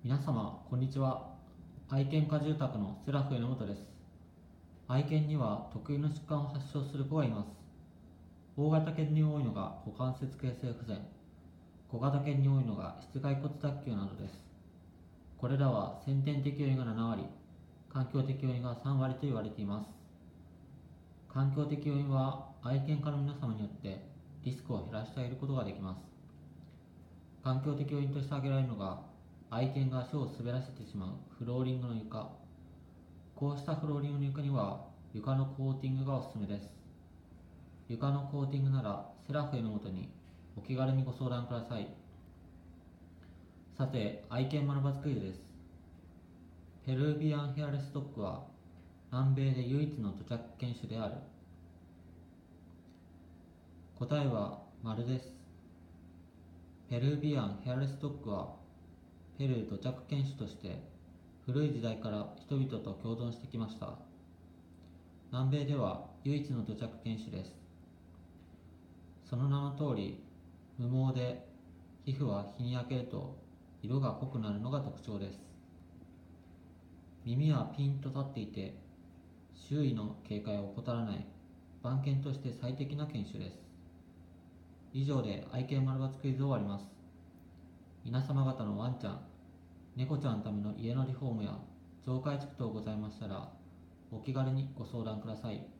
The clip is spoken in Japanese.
皆様、こんにちは。愛犬家住宅のセラフ榎本です。愛犬には特有の疾患を発症する子がいます。大型犬に多いのが股関節形成不全、小型犬に多いのが室外骨脱臼などです。これらは先天的要因が7割、環境的要因が3割と言われています。環境的要因は愛犬家の皆様によってリスクを減らしてあげることができます。環境的要因として挙げられるのが、愛犬が足を滑らせてしまうフローリングの床。こうしたフローリングの床には床のコーティングがおすすめです。床のコーティングならセラフ榎本にお気軽にご相談ください。さて、愛犬学ばずクイズです。ペルービアンヘアレスドッグは南米で唯一の土着犬種である。答えは丸です。ペルービアンヘアレスドッグはペルー土着犬種として古い時代から人々と共存してきました。南米では唯一の土着犬種です。その名の通り、無毛で皮膚は日に焼けると色が濃くなるのが特徴です。耳はピンと立っていて、周囲の警戒を怠らない番犬として最適な犬種です。以上で愛犬丸抜クイズを終わります。皆様方のワンちゃん、猫ちゃんのための家のリフォームや増改築等ございましたら、お気軽にご相談ください。